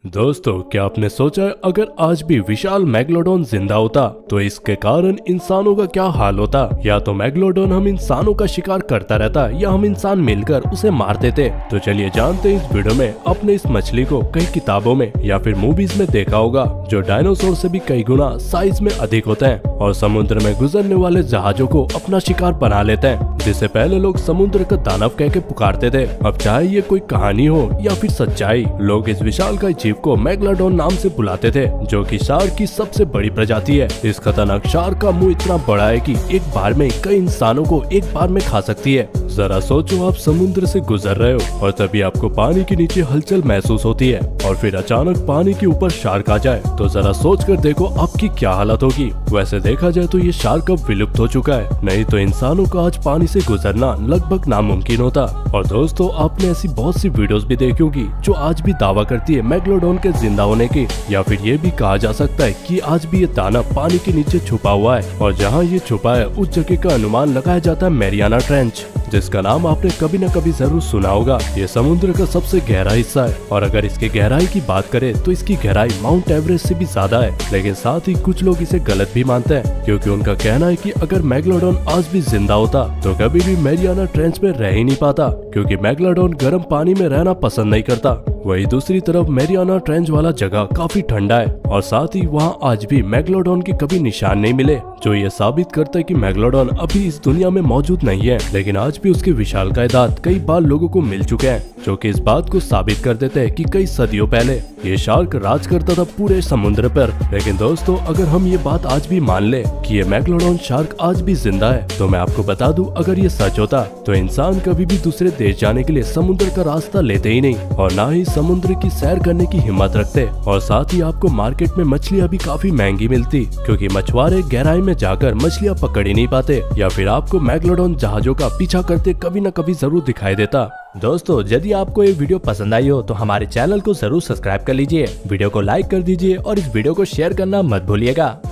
दोस्तों, क्या आपने सोचा है अगर आज भी विशाल मेगलोडॉन जिंदा होता तो इसके कारण इंसानों का क्या हाल होता। या तो मेगलोडॉन हम इंसानों का शिकार करता रहता या हम इंसान मिलकर उसे मार देते। तो चलिए जानते हैं इस वीडियो में। आपने इस मछली को कई किताबों में या फिर मूवीज में देखा होगा, जो डायनासोर से भी कई गुना साइज में अधिक होते हैं और समुद्र में गुजरने वाले जहाजों को अपना शिकार बना लेते हैं, जिसे पहले लोग समुद्र का दानव कह के पुकारते थे। अब चाहे ये कोई कहानी हो या फिर सच्चाई, लोग इस विशालकाय जीव को मेगलोडॉन नाम से बुलाते थे, जो कि शार्क की सबसे बड़ी प्रजाति है। इस खतरनाक शार्क का मुंह इतना बड़ा है कि एक बार में कई इंसानों को एक बार में खा सकती है। जरा सोचो, आप समुद्र से गुजर रहे हो और तभी आपको पानी के नीचे हलचल महसूस होती है और फिर अचानक पानी के ऊपर शार्क आ जाए, तो जरा सोच कर देखो आपकी क्या हालत होगी। वैसे देखा जाए तो ये शार्क अब विलुप्त हो चुका है, नहीं तो इंसानों का आज पानी से गुजरना लगभग नामुमकिन होता। और दोस्तों, आपने ऐसी बहुत सी वीडियोस भी देखी होगी जो आज भी दावा करती है मेगलोडॉन के जिंदा होने की, या फिर ये भी कहा जा सकता है कि आज भी ये दानव पानी के नीचे छुपा हुआ है और जहाँ ये छुपा है उस जगह का अनुमान लगाया जाता है मैरियाना ट्रेंच, जिसका नाम आपने कभी न कभी जरूर सुना होगा। ये समुद्र का सबसे गहरा हिस्सा है और अगर इसकी गहराई की बात करें तो इसकी गहराई माउंट एवरेस्ट से भी ज्यादा है। लेकिन साथ ही कुछ लोग इसे गलत भी मानते हैं, क्योंकि उनका कहना है कि अगर मेगलोडॉन आज भी जिंदा होता तो कभी भी मैरियाना ट्रेंच में रह ही नहीं पाता, क्योंकि मेगलोडॉन गर्म पानी में रहना पसंद नहीं करता। वही दूसरी तरफ मैरियाना ट्रेंच वाला जगह काफी ठंडा है और साथ ही वहाँ आज भी मेगलोडॉन के कभी निशान नहीं मिले, जो ये साबित करता है कि मेगलोडॉन अभी इस दुनिया में मौजूद नहीं है। लेकिन आज भी उसके विशालकाय दांत कई बार लोगों को मिल चुके हैं, जो कि इस बात को साबित कर देते हैं कि कई सदियों पहले ये शार्क राज करता था पूरे समुद्र पर। लेकिन दोस्तों, अगर हम ये बात आज भी मान ले कि ये मेगलोडॉन शार्क आज भी जिंदा है, तो मैं आपको बता दूं, अगर ये सच होता तो इंसान कभी भी दूसरे देश जाने के लिए समुद्र का रास्ता लेते ही नहीं और ना ही समुद्र की सैर करने की हिम्मत रखते। और साथ ही आपको मार्केट में मछलियाँ भी काफी महंगी मिलती, क्योंकि मछुआरे गहराई में जाकर मछलियाँ पकड़ ही नहीं पाते, या फिर आपको मेगलोडॉन जहाजों का पीछा करते कभी न कभी जरूर दिखाई देता। दोस्तों, यदि आपको ये वीडियो पसंद आई हो तो हमारे चैनल को जरूर सब्सक्राइब कर लीजिए, वीडियो को लाइक कर दीजिए और इस वीडियो को शेयर करना मत भूलिएगा।